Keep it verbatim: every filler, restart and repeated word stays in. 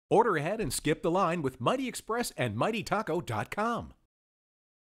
Order ahead and skip the line with Mighty Express and Mighty Taco dot com.